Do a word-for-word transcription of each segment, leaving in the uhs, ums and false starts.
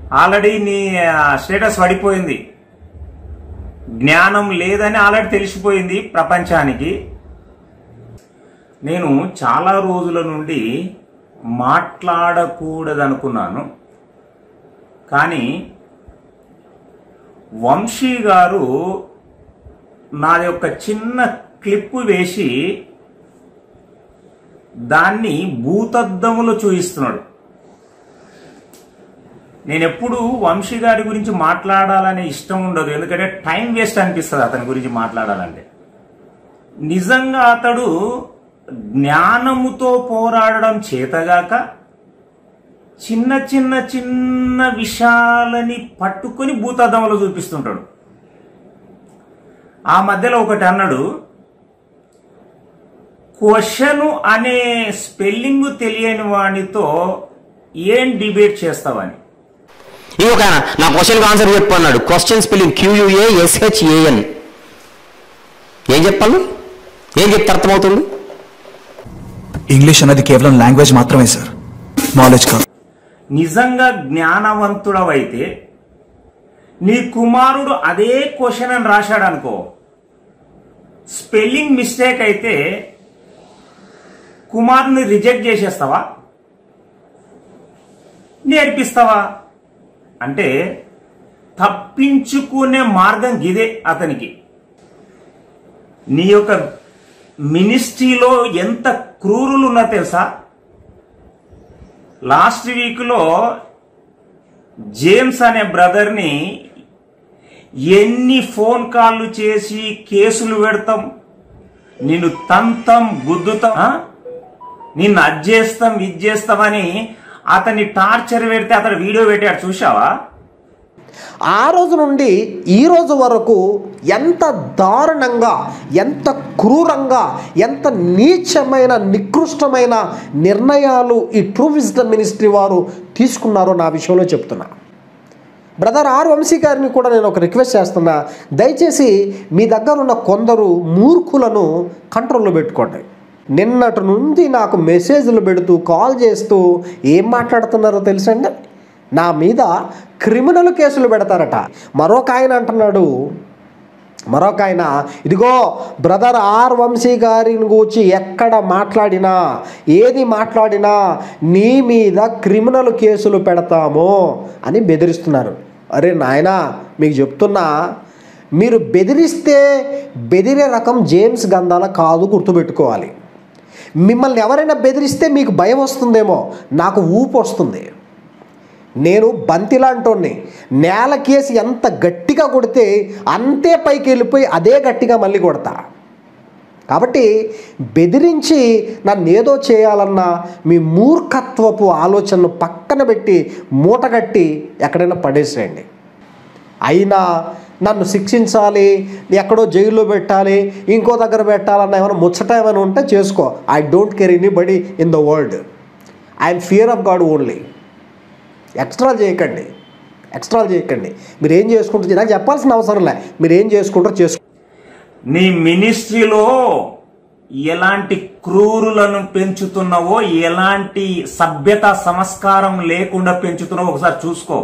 Already నీ status పడిపోయింది, జ్ఞానం లేదని ఆల్రెడీ తెలిసిపోయింది ప్రపంచానికి. నేను చాలా రోజుల నుండి మాట్లాడకూడదనుకున్నాను, కానీ వంశీ గారు నాది ఒక చిన్న క్లిప్పు వేసి దాన్ని భూతద్దములో చూపిస్తున్నాడు. నేను ఎప్పుడు వంశీ గారి గురించి మాట్లాడాలనే ఇష్టం ఉండదు, ఎందుకంటే టైం వేస్ట్ అనిపిస్తుంది అతని గురించి మాట్లాడాలంటే. నిజంగా అతడు జ్ఞానముతో పోరాడడం చేతగాక చిన్న చిన్న చిన్న విషయాలని పట్టుకొని భూతద్దములో చూపిస్తుంటాడు. ఆ మధ్యలో ఒకటి అన్నాడు, క్వశ్చన్ అనే స్పెల్లింగ్ తెలియని వాడితో ఏం డిబేట్ చేస్తావని. ఇంకొక నా క్వశ్చన్ ఆన్సర్ చెప్పు అన్నాడు. Question spelling Q U A S H A N. ఏం చెప్పాలి? ఏం చెప్తే అర్థమవుతుంది? ఇంగ్లీష్ అన్నది కేవలం లాంగ్వేజ్ మాత్రమే సార్, నాలెడ్జ్ కాదు. నిజంగా జ్ఞానవంతుడవైతే నీ కుమారుడు అదే క్వశ్చన్ అని రాశాడు అనుకో, స్పెల్లింగ్ మిస్టేక్ అయితే కుమారుని రిజెక్ట్ చేసేస్తావా, నేర్పిస్తావా? అంటే తప్పించుకునే మార్గం ఇదే అతనికి. నీ యొక్క మినిస్ట్రీలో ఎంత క్రూరులు ఉన్నా తెలుసా? లాస్ట్ వీక్ లో జేమ్స్ అనే బ్రదర్ని ఎన్ని ఫోన్ కాళ్ళు చేసి కేసులు పెడతాం, నిన్ను తంతం గుద్దుతాం, నిన్ను అది చేస్తాం ఇది చేస్తామని అతన్ని టార్చర్ పెడితే అతను వీడియో పెట్టాడు, చూసావా? ఆ రోజు నుండి ఈ రోజు వరకు ఎంత దారుణంగా, ఎంత క్రూరంగా, ఎంత నీచమైన నికృష్టమైన నిర్ణయాలు ఈ ట్రూ విజ్డమ్ మినిస్ట్రీ వారు తీసుకున్నారో నా విషయంలో చెప్తున్నా. బ్రదర్ ఆర్ వంశీ గారిని కూడా నేను ఒక రిక్వెస్ట్ చేస్తున్నా, దయచేసి మీ దగ్గర ఉన్న కొందరు మూర్ఖులను కంట్రోల్లో పెట్టుకోండి. నిన్నటి నుండి నాకు మెసేజ్లు పెడుతూ కాల్ చేస్తూ ఏం మాట్లాడుతున్నారో తెలుసండి, నా మీద క్రిమినల్ కేసులు పెడతారట. మరొక ఆయన అంటున్నాడు, మరొక ఆయన ఇదిగో బ్రదర్ ఆర్ వంశీ గారిని గురించి ఎక్కడ మాట్లాడినా, ఏది మాట్లాడినా నీ మీద క్రిమినల్ కేసులు పెడతాము అని బెదిరిస్తున్నారు. అరే నాయనా, మీకు చెప్తున్నా, మీరు బెదిరిస్తే బెదిరే రకం జేమ్స్ గంధాల కాదు, గుర్తుపెట్టుకోవాలి. మిమ్మల్ని ఎవరైనా బెదిరిస్తే మీకు భయం వస్తుందేమో, నాకు ఊపు వస్తుంది. నేను బంతిలాంటోని, నేల కేసి ఎంత గట్టిగా కొడితే అంతే పైకి వెళ్ళిపోయి అదే గట్టిగా మళ్ళీ కొడతా. కాబట్టి బెదిరించి నన్ను ఏదో చేయాలన్నా మీ మూర్ఖత్వపు ఆలోచనను పక్కన పెట్టి మూటగట్టి ఎక్కడైనా పడేసేయండి. అయినా నన్ను శిక్షించాలి, ఎక్కడో జైల్లో పెట్టాలి, ఇంకో దగ్గర పెట్టాలన్న ఏమైనా ముచ్చట ఏమైనా ఉంటే చేసుకో. I don't care anybody in the world. I'm fear of God only. Extra చేయకండి, ఎక్స్ట్రా చేయకండి. మీరు ఏం చేసుకుంటారు నాకు చెప్పాల్సిన అవసరం లే, మీరు ఏం చేసుకుంటారో చేసుకో. నీ మినిస్ట్రీలో ఎలాంటి క్రూరులను పెంచుతున్నావో, ఎలాంటి సభ్యత సంస్కారం లేకుండా పెంచుతున్నావో ఒకసారి చూసుకో.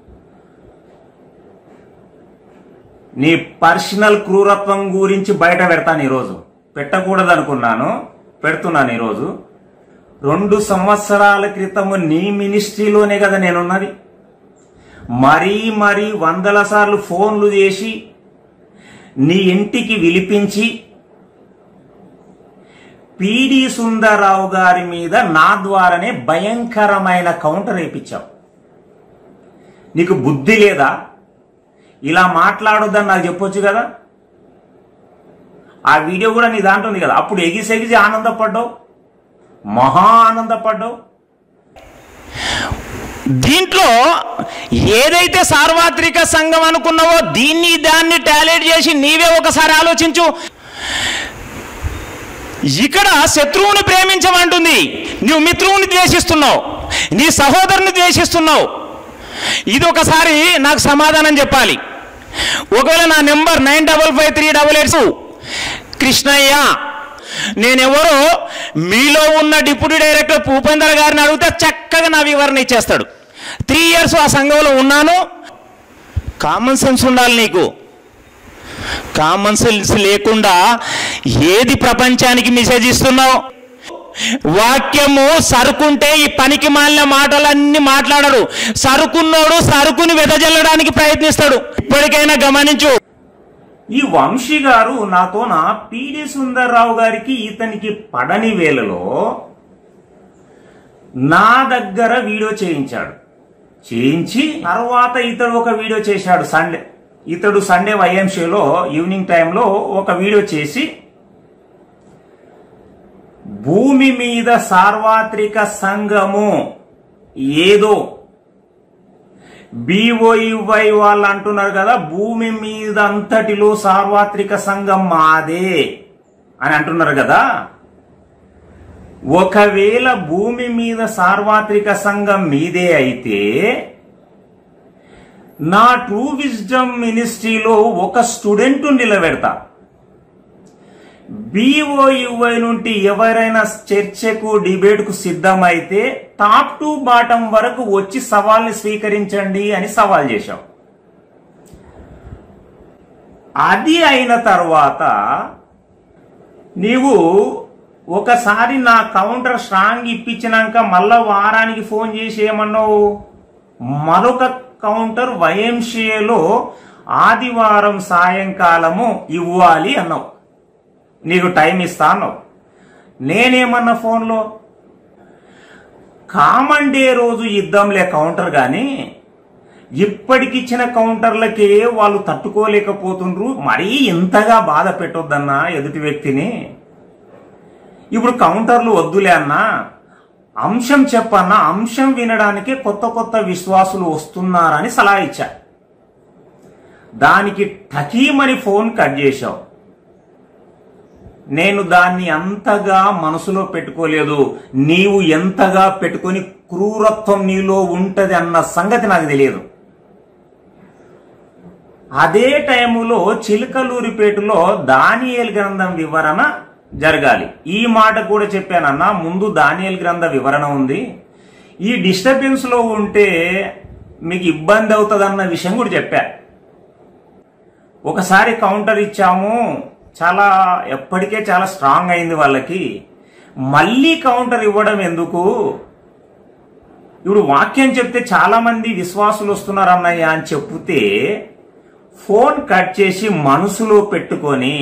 నీ పర్సనల్ క్రూరత్వం గురించి బయట పెడతాను ఈరోజు. పెట్టకూడదు అనుకున్నాను, పెడుతున్నాను ఈరోజు. రెండు సంవత్సరాల క్రితము నీ మినిస్ట్రీలోనే కదా నేనున్నది. మరీ మరీ వందల సార్లు ఫోన్లు చేసి నీ ఇంటికి విలిపించి పిడి సుందరరావు గారి మీద నా ద్వారానే భయంకరమైన కౌంటర్ వేయించావు. నీకు బుద్ధి లేదా? ఇలా మాట్లాడొద్దని నాకు చెప్పొచ్చు కదా. ఆ వీడియో కూడా నీ దాంట్లో ఉంది కదా. అప్పుడు ఎగిసి ఎగిసి ఆనందపడ్డావు, మహా ఆనందపడ్డావు. దీంట్లో ఏదైతే సార్వత్రిక సంఘం అనుకున్నావో దీన్ని దాన్ని టాలెంట్ చేసి నీవే ఒకసారి ఆలోచించు. ఇక్కడ శత్రువుని ప్రేమించమంటుంది, నువ్వు మిత్రువుని ద్వేషిస్తున్నావు, నీ సహోదరుని ద్వేషిస్తున్నావు. ఇది ఒకసారి నాకు సమాధానం చెప్పాలి. ఒకవేళ నా number nine double five three double eight Krishnayya, నేనెవరో మీలో ఉన్న డిప్యూటీ డైరెక్టర్ భూపేందర్ గారిని అడిగితే చక్కగా నా వివరణ ఇచ్చేస్తాడు. త్రీ ఇయర్స్ ఆ సంఘంలో ఉన్నాను. కామన్ సెన్స్ ఉండాలి నీకు. కామన్ సెన్స్ లేకుండా ఏది ప్రపంచానికి మెసేజ్ ఇస్తున్నావు? వాక్యము సరుకుంటే ఈ పనికి మాలిన మాటలన్నీ మాట్లాడరు. సరుకున్నోడు సరుకుని వెదజల్లడానికి ప్రయత్నిస్తాడు. ఇప్పటికైనా గమనించు. ఈ వంశీ గారు నాతో నా పిడి సుందర్రావు గారికి ఇతనికి పడని వేళలో నా దగ్గర వీడియో చేయించాడు. చేయించి తర్వాత ఇతడు ఒక వీడియో చేశాడు. సండే ఇతడు సండే వైఎంసీలో ఈవినింగ్ టైంలో ఒక వీడియో చేసి భూమి మీద సార్వత్రిక సంఘము ఏదో బీఓయువై వాళ్ళు అంటున్నారు కదా, భూమి మీద అంతటిలో సార్వత్రిక సంఘం మాదే అని అంటున్నారు కదా. ఒకవేళ భూమి మీద సార్వత్రిక సంఘం మీదే అయితే నా ట్రూ విజ్డమ్ మినిస్ట్రీలో ఒక స్టూడెంట్ నిలబెడతా. బీఓయువై నుండి ఎవరైనా చర్చకు డిబేట్కు సిద్ధమైతే టాప్ టు బాటం వరకు వచ్చి సవాల్ని స్వీకరించండి అని సవాల్ చేశాం. అది అయిన తర్వాత నీవు ఒకసారి నా కౌంటర్ స్ట్రాంగ్ ఇప్పించినాక మళ్ళా వారానికి ఫోన్ చేసి ఏమన్నావు, మరొక కౌంటర్ వైఎంసీఏలో ఆదివారం సాయంకాలము ఇవ్వాలి అన్నావు. నీకు టైం ఇస్తా అన్నావు. నేనేమన్నా ఫోన్లో, కామన్ డే రోజు ఇద్దాంలే కౌంటర్ గాని ఇప్పటికిచ్చిన కౌంటర్లకే వాళ్ళు తట్టుకోలేకపోతుండ్రు, మరీ ఇంతగా బాధ పెట్టొద్దన్నా ఎదుటి వ్యక్తిని. ఇప్పుడు కౌంటర్లు వద్దులే అన్నా, అంశం చెప్పన్నా, అంశం వినడానికే కొత్త కొత్త విశ్వాసులు వస్తున్నారని సలహా ఇచ్చా. దానికి టకీమని ఫోన్ కట్ చేశావు. నేను దాన్ని అంతగా మనసులో పెట్టుకోలేదు. నీవు ఎంతగా పెట్టుకొని క్రూరత్వం నీలో ఉంటది అన్న సంగతి నాకు తెలియదు. అదే టైములో చిలకలూరిపేటలో దానియేలు గ్రంథం వివరణ జరగాలి. ఈ మాట కూడా చెప్పానన్నా, ముందు దానియేలు గ్రంథ వివరణ ఉంది, ఈ డిస్టర్బెన్స్ లో ఉంటే మీకు ఇబ్బంది అవుతుందన్న విషయం కూడా చెప్పా. ఒకసారి కౌంటర్ ఇచ్చాము, చాలా ఎప్పటికే చాలా స్ట్రాంగ్ అయింది వాళ్ళకి. మళ్ళీ కౌంటర్ ఇవ్వడం ఎందుకు? ఇప్పుడు వాక్యం చెప్తే చాలా మంది విశ్వాసులు వస్తున్నారు అన్నయ్య అని చెప్తే ఫోన్ కట్ చేసి మనసులో పెట్టుకొని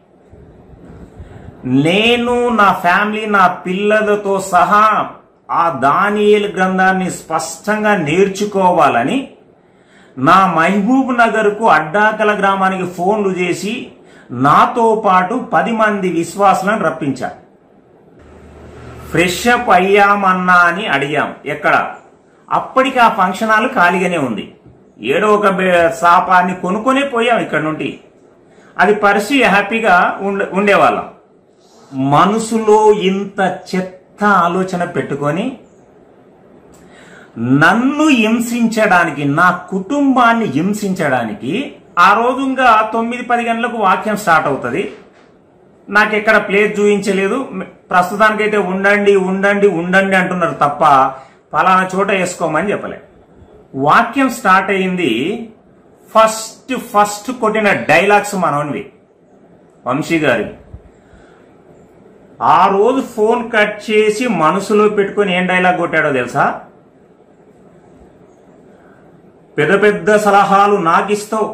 నేను నా ఫ్యామిలీ నా పిల్లలతో సహా ఆ దానియేలు గ్రంథాన్ని స్పష్టంగా నేర్చుకోవాలని నా మహబూబ్ నగర్ కు అడ్డాకల గ్రామానికి ఫోన్లు చేసి నాతో పాటు పది మంది విశ్వాసులను రప్పించా. ఫ్రెష్ అప్ అయ్యామన్నా అని అడిగాం. ఎక్కడ? అప్పటికి ఆ ఫంక్షన్ హాల్ ఖాళీగానే ఉంది. ఏడో ఒక సాపాన్ని కొనుక్కొనే పోయాం ఇక్కడ నుండి. అది పరిచి హ్యాపీగా ఉండే ఉండేవాళ్ళం. మనసులో ఇంత చెత్త ఆలోచన పెట్టుకొని నన్ను హింసించడానికి, నా కుటుంబాన్ని హింసించడానికి, ఆ రోజు ఇంకా తొమ్మిది పది గంటలకు వాక్యం స్టార్ట్ అవుతుంది. నాకెక్కడ ప్లేస్ చూపించలేదు. ప్రస్తుతానికైతే ఉండండి ఉండండి ఉండండి అంటున్నారు తప్ప ఫలానా చోట వేసుకోమని చెప్పలే. వాక్యం స్టార్ట్ అయింది. ఫస్ట్ ఫస్ట్ కొట్టిన డైలాగ్స్ మనోన్వి వంశీ గారి. ఆ రోజు ఫోన్ కట్ చేసి మనసులో పెట్టుకొని ఏం డైలాగ్ కొట్టాడో తెలుసా? పెద్ద పెద్ద సలహాలు నాకు ఇస్తావు,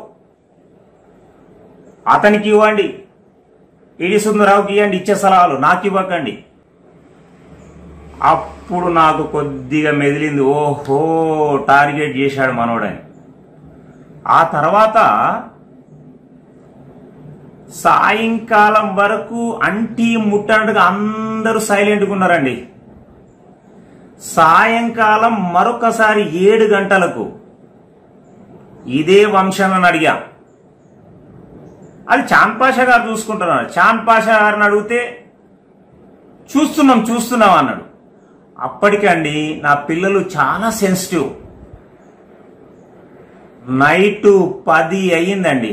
అతనికి ఇవ్వండి, పిడి సుందరరావుకి ఇవ్వండి, ఇచ్చే సలహాలు నాకు ఇవ్వకండి. అప్పుడు నాకు కొద్దిగా మెదిలింది, ఓహో టార్గెట్ చేశాడు మనోడని. ఆ తర్వాత సాయంకాలం వరకు అంటీ ముట్టనట్టుగా అందరూ సైలెంట్గా ఉన్నారండి. సాయంకాలం మరొకసారి ఏడు గంటలకు ఇదే వంశాలను అడిగా. అది చాంద్ పాషా గారు చూసుకుంటున్నారు. చాంద్ పాషా గారిని అడిగితే చూస్తున్నాం చూస్తున్నాం అన్నాడు. అప్పటికండి నా పిల్లలు చాలా సెన్సిటివ్. నైట్ పది అయ్యిందండి.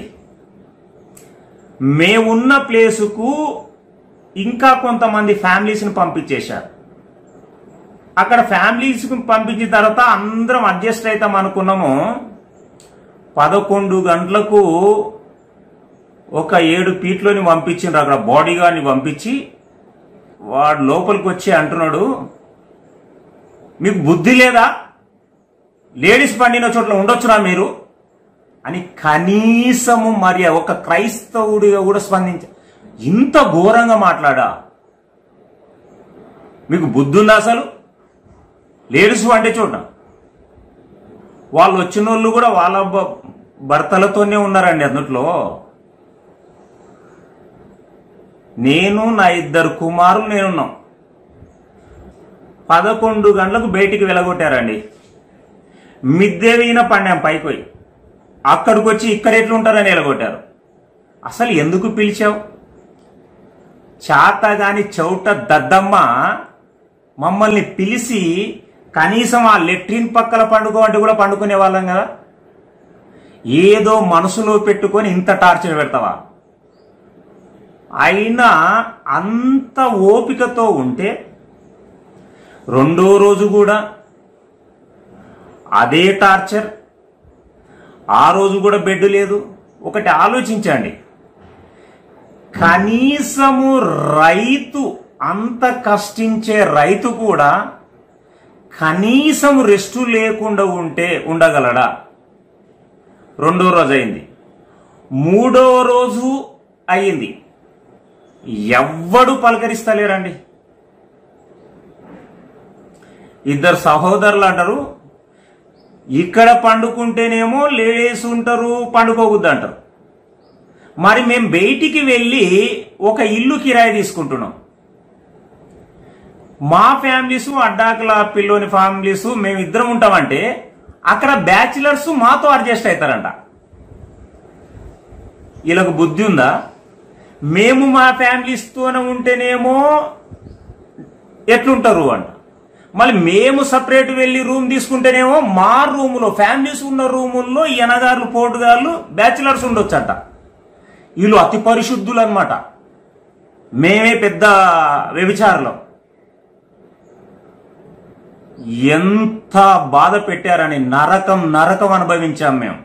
మేమున్న ప్లేసుకు ఇంకా కొంతమంది ఫ్యామిలీస్ని పంపించేశారు. అక్కడ ఫ్యామిలీస్ పంపించిన తర్వాత అందరం అడ్జస్ట్ అవుతాం అనుకున్నాము. పదకొండు గంటలకు ఒక ఏడు పీట్లోని పంపించిండ్రు. అక్కడ బాడీ గార్డ్ని పంపించి వాడు లోపలికి వచ్చి అంటున్నాడు, మీకు బుద్ధి లేదా, లేడీస్ పండిన చోట్ల ఉండొచ్చురా మీరు అని కనీసము మరి ఒక క్రైస్తవుడిగా కూడా స్పందించ. ఇంత ఘోరంగా మాట్లాడా? మీకు బుద్ధి ఉందా అసలు? లేడీస్ వండే చోట వాళ్ళు వచ్చిన వాళ్ళు కూడా వాళ్ళ భర్తలతోనే ఉన్నారండి. అందుట్లో నేను నా ఇద్దరు కుమారులు నేనున్నాం. పదకొండు గంటలకు బయటికి వెలగొట్టారండి. మిద్దె వీన పండాం పైకి పోయి. అక్కడికి వచ్చి ఇక్కడ ఎట్లుంటారని వెలగొట్టారు. అసలు ఎందుకు పిలిచావు? చాతగాని చౌట దద్దమ్మ మమ్మల్ని పిలిచి కనీసం ఆ లెట్రిన్ పక్కల పండుకో అంటే కూడా పండుకునే వాళ్ళం కదా. ఏదో మనసులో పెట్టుకొని ఇంత టార్చర్ పెడతావా? అయినా అంత ఓపికతో ఉంటే రెండో రోజు కూడా అదే టార్చర్. ఆ రోజు కూడా బెడ్ లేదు. ఒకటి ఆలోచించండి, కనీసము రైతు, అంత కష్టించే రైతు కూడా కనీసం రెస్టు లేకుండా ఉంటే ఉండగలడా? రెండో రోజు అయింది, మూడో రోజు అయింది, ఎవ్వడు పలకరిస్తలేరండి. ఇద్దరు సహోదరులు అంటారు, ఇక్కడ పండుకుంటేనేమో లేడీస్ ఉంటారు, పండుకోవద్దు అంటారు. మరి మేము బయటికి వెళ్ళి ఒక ఇల్లు కిరాయి తీసుకుంటున్నాం. మా ఫ్యామిలీస్, అడ్డాకుల పిల్లోని ఫ్యామిలీస్ మేమిద్దరం ఉంటామంటే అక్కడ బ్యాచిలర్స్ మాతో అడ్జస్ట్ అవుతారంట. వీళ్ళకు బుద్ధి ఉందా? మేము మా ఫ్యామిలీస్తోనే ఉంటేనేమో ఎట్లుంటారు అంట. మళ్ళీ మేము సపరేట్ వెళ్ళి రూమ్ తీసుకుంటేనేమో మా రూములో, ఫ్యామిలీస్ ఉన్న రూముల్లో ఎనగారులు, పోటుగాళ్ళు, బ్యాచిలర్స్ ఉండొచ్చంట. వీళ్ళు అతి పరిశుద్ధులు అనమాట. మేమే పెద్ద వ్యభిచారులం. ఎంత బాధ పెట్టారని నరకం నరకం అనుభవించాం మేము.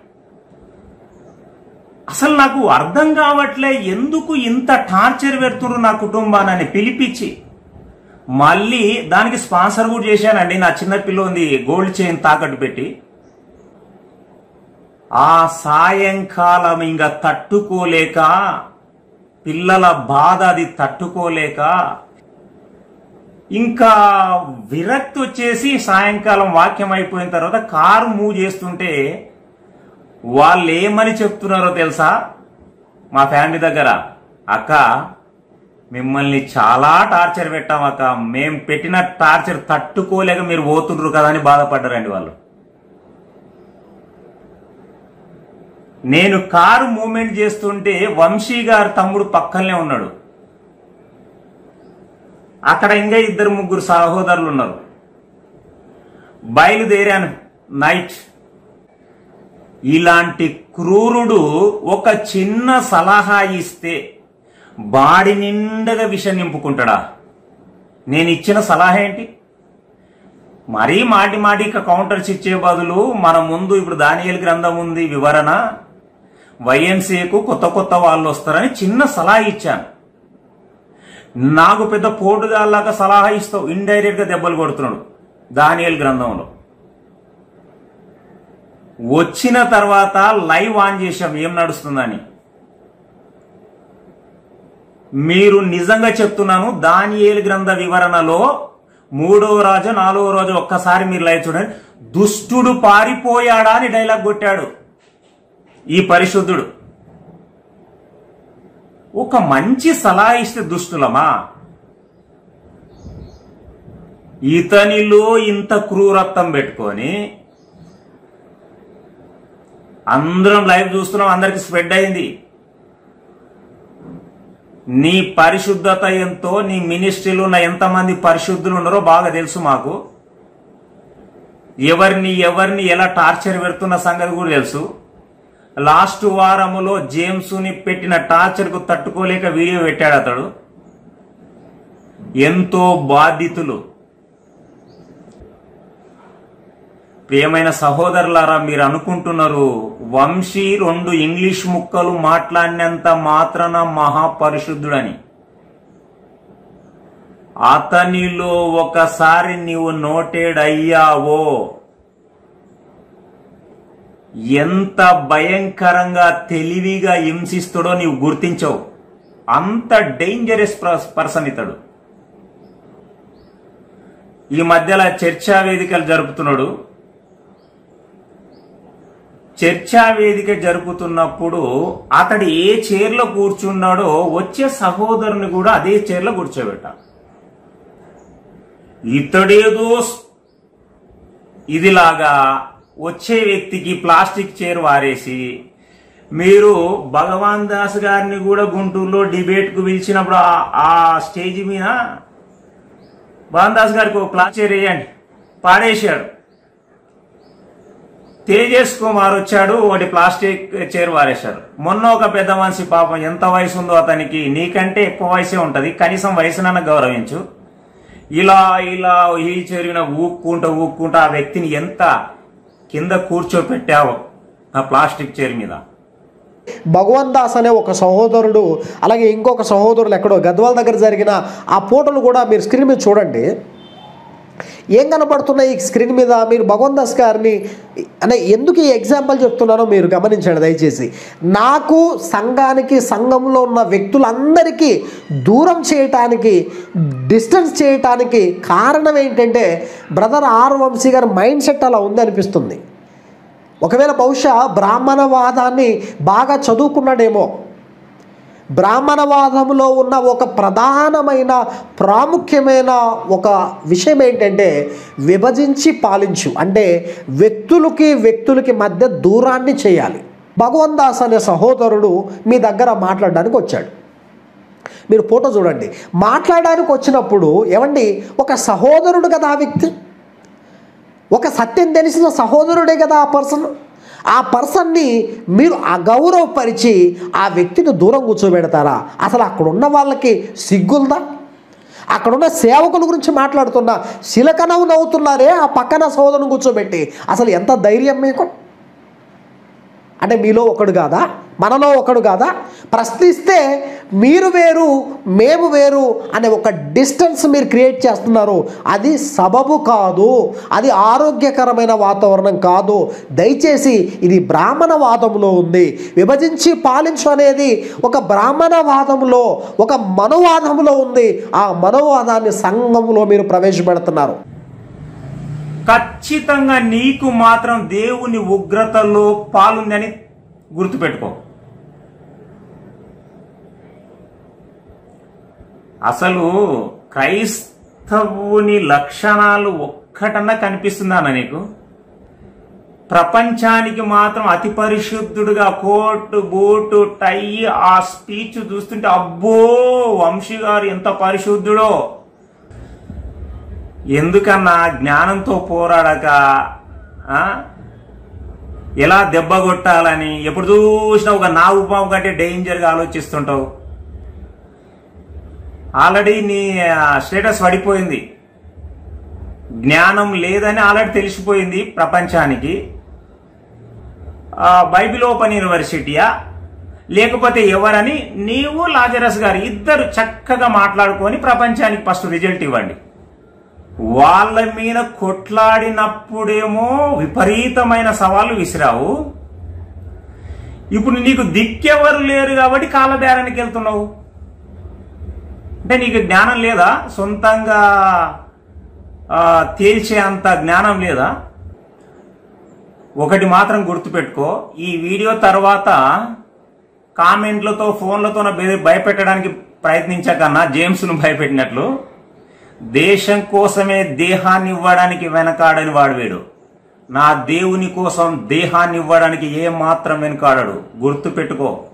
అసలు నాకు అర్థం కావట్లే, ఎందుకు ఇంత టార్చర్ పెడుతున్నారు నా కుటుంబాన్ని పిలిపించి. మళ్ళీ దానికి స్పాన్సర్ కూడా చేశానండి. నా చిన్న పిల్ల ఉంది, గోల్డ్ చైన్ తాకట్టు పెట్టి. ఆ సాయంకాలం ఇంకా తట్టుకోలేక, పిల్లల బాధ అది తట్టుకోలేక ఇంకా విరక్తి వచ్చేసి సాయంకాలం వాక్యం అయిపోయిన తర్వాత కారు మూవ్ చేస్తుంటే వాళ్ళు ఏమని చెప్తున్నారో తెలుసా? మా ఫ్యామిలీ దగ్గర, అక్క మిమ్మల్ని చాలా టార్చర్ పెట్టాం అక్క, మేం పెట్టిన టార్చర్ తట్టుకోలేక మీరు పోతుండ్రు కదా అని బాధపడ్డారండి వాళ్ళు. నేను కారు మూవ్మెంట్ చేస్తుంటే వంశీ గారి తమ్ముడు పక్కనే ఉన్నాడు. అక్కడ ఇంకా ఇద్దరు ముగ్గురు సహోదరులు ఉన్నారు. బయలుదేరాను నైట్. ఇలాంటి క్రూరుడు ఒక చిన్న సలహా ఇస్తే బాడి నిండగా విషం నింపుకుంటాడా? నేను ఇచ్చిన సలహా ఏంటి? మరీ మాటి మాటి కౌంటర్స్ ఇచ్చే బదులు మన ముందు ఇప్పుడు దానియేలు గ్రంథం ఉంది, వివరణ, వైఎంసీకు కొత్త కొత్త వాళ్ళు వస్తారని చిన్న సలహా ఇచ్చాను. నాకు పెద్ద పోటుగాల్లాగా సలహా ఇస్తావు, ఇండైరెక్ట్ గా దెబ్బలు కొడుతున్నాడు దానియేలు గ్రంథంలో. వచ్చిన తర్వాత లైవ్ ఆన్ చేశాం ఏం నడుస్తుందని. మీరు నిజంగా చెప్తున్నాను, దానియేలు గ్రంథ వివరణలో మూడవ రాజు నాలుగవ రోజు ఒక్కసారి మీరు లైవ్ చూడండి. దుష్టుడు పారిపోయాడా అని డైలాగ్ కొట్టాడు ఈ పరిశుద్ధుడు. ఒక మంచి సలహా ఇస్తే దుష్టులమా? ఇతనిలో ఇంత క్రూరత్వం పెట్టుకొని అందరం లైవ్ చూస్తున్నాం, అందరికి స్ప్రెడ్ అయింది. నీ పరిశుద్ధత ఎంతో, నీ మినిస్ట్రీలో ఉన్న ఎంతమంది పరిశుద్ధులు ఉన్నారో బాగా తెలుసు మాకు. ఎవరిని ఎవరిని ఎలా టార్చర్ పెడుతున్న సంగతి కూడా తెలుసు. లాస్ట్ వారములో జేమ్స్ ని పెట్టిన టార్చర్ కు తట్టుకోలేక వీడియో పెట్టాడు అతడు. ఎంతో బాధితులు ప్రియమైన సహోదరులారా, మీరు అనుకుంటున్నారు వంశీ రెండు ఇంగ్లీష్ ముక్కలు మాట్లాడినంత మాత్రాన మహాపరిశుద్ధుడని. అతనిలో ఒకసారి నీవు నోటెడ్ అయ్యావో ఎంత భయంకరంగా తెలివిగా హింసిస్తాడో నీవు గుర్తించవు. అంత డేంజరస్ పర్సన్ ఇతడు. ఈ మధ్యలో చర్చా వేదికలు జరుపుతున్నాడు. చర్చా వేదిక జరుపుతున్నప్పుడు అతడు ఏ చైర్లో కూర్చున్నాడో వచ్చే సహోదరుని కూడా అదే చైర్లో కూర్చోబెట్ట. ఇతడేదో ఇదిలాగా వచ్చే వ్యక్తికి ప్లాస్టిక్ చైర్ వారేసి, మీరు భగవాన్ దాస్ గారిని కూడా గుంటూరులో డిబేట్ కు పిలిచినప్పుడు ఆ స్టేజ్ మీద భగవాన్ దాస్ గారికి ఒక ప్లాస్టిక్ చైర్ వేయండి పాడేశాడు. తేజస్ కుమార్ వచ్చాడు, ఒకటి ప్లాస్టిక్ చైర్ వారేశాడు. మొన్న ఒక పెద్ద మనిషి, పాపం ఎంత వయసు ఉందో అతనికి, నీకంటే ఎక్కువ వయసే ఉంటది, కనీసం వయసునన్న గౌరవించు. ఇలా ఇలా ఈ చైర్ మీద ఊక్కుంటా ఊక్కుంటా ఆ వ్యక్తిని ఎంత కింద కూర్చోపెట్టావు ఆ ప్లాస్టిక్ చైర్ మీద. భగవాన్ దాస్ అనే ఒక సహోదరుడు, అలాగే ఇంకొక సహోదరులు ఎక్కడో గద్వాల దగ్గర జరిగిన ఆ ఫోటోలు కూడా మీరు స్క్రీన్ మీద చూడండి. ఏం కనపడుతున్నాయి ఈ స్క్రీన్ మీద? మీరు భగవాన్ దాస్ గారిని అనే ఎందుకు ఈ ఎగ్జాంపుల్ చెప్తున్నానో మీరు గమనించండి దయచేసి. నాకు సంఘానికి సంఘంలో ఉన్న వ్యక్తులందరికీ దూరం చేయటానికి, డిస్టెన్స్ చేయటానికి కారణం ఏంటంటే బ్రదర్ ఆర్ వంశీ గారి మైండ్ సెట్ అలా ఉంది అనిపిస్తుంది. ఒకవేళ బహుశా బ్రాహ్మణవాదాన్ని బాగా చదువుకున్నాడేమో. బ్రాహ్మణవాదంలో ఉన్న ఒక ప్రధానమైన ప్రాముఖ్యమైన ఒక విషయం ఏంటంటే విభజించి పాలించు, అంటే వ్యక్తులకి వ్యక్తులకి మధ్య దూరాన్ని చేయాలి. భగవాన్ దాస్ అనే సహోదరుడు మీ దగ్గర మాట్లాడడానికి వచ్చాడు. మీరు ఫోటో చూడండి. మాట్లాడడానికి వచ్చినప్పుడు ఏమండి, ఒక సహోదరుడు కదా ఆ వ్యక్తి, ఒక సత్యం తెలిసిన సహోదరుడే కదా ఆ పర్సన్. ఆ పర్సన్ని మీరు అగౌరవపరిచి ఆ వ్యక్తిని దూరం కూర్చోబెడతారా? అసలు అక్కడ ఉన్న వాళ్ళకి సిగ్గుందా? అక్కడున్న సేవకుల గురించి మాట్లాడుతున్నా శిలకనవు నవ్వుతున్నారే ఆ పక్కన సహోదరుని కూర్చోబెట్టి. అసలు ఎంత ధైర్యం మీకు? అంటే మీలో ఒకడు కాదా, మనలో ఒకడు కాదా? ప్రశ్నిస్తే మీరు వేరు మేము వేరు అనే ఒక డిస్టెన్స్ మీరు క్రియేట్ చేస్తున్నారు. అది సబబు కాదు, అది ఆరోగ్యకరమైన వాతావరణం కాదు. దయచేసి ఇది బ్రాహ్మణవాదంలో ఉంది. విభజించి పాలించు అనేది ఒక బ్రాహ్మణవాదంలో, ఒక మనోవాదంలో ఉంది. ఆ మనోవాదాన్ని సంఘంలో మీరు ప్రవేశపెడుతున్నారు. ఖచ్చితంగా నీకు మాత్రం దేవుని ఉగ్రతలో పాలుందని గుర్తుపెట్టుకో. అసలు క్రైస్తవుని లక్షణాలు ఒక్కటన్నా కనిపిస్తుందా నీకు? ప్రపంచానికి మాత్రం అతి పరిశుద్ధుడుగా కోటు బూటు టై ఆ స్పీచ్ చూస్తుంటే అబ్బో వంశీ గారు ఎంత పరిశుద్ధుడో. ఎందుకన్నా జ్ఞానంతో పోరాడక ఎలా దెబ్బ కొట్టాలని ఎప్పుడు చూసినా ఒక నాగు పాము కంటే డేంజర్గా ఆలోచిస్తుంటావు. ఆల్రెడీ నీ స్టేటస్ పడిపోయింది, జ్ఞానం లేదని ఆల్రెడీ తెలిసిపోయింది ప్రపంచానికి. బైబిల్ ఓపెన్ యూనివర్సిటీయా లేకపోతే ఎవరని నీవు లాజరస్ గారు ఇద్దరు చక్కగా మాట్లాడుకొని ప్రపంచానికి ఫస్ట్ రిజల్ట్ ఇవ్వండి. వాళ్ళ మీద కొట్లాడినప్పుడేమో విపరీతమైన సవాళ్ళు విసిరావు. ఇప్పుడు నీకు దిక్కెవరు లేరు కాబట్టి కాలబేరానికి వెళ్తున్నావు. అంటే నీకు జ్ఞానం లేదా? సొంతంగా తేల్చే అంత జ్ఞానం లేదా? ఒకటి మాత్రం గుర్తుపెట్టుకో, ఈ వీడియో తర్వాత కామెంట్లతో ఫోన్లతో భయపెట్టడానికి ప్రయత్నించకన్నా జేమ్స్ను భయపెట్టినట్లు దేశం కోసమే దేహాన్ని ఇవ్వడానికి వెనకాడని వాడు వీడు. నా దేవుని కోసం దేహాన్ని ఇవ్వడానికి ఏ మాత్రం వెనకాడడు. గుర్తుపెట్టుకో.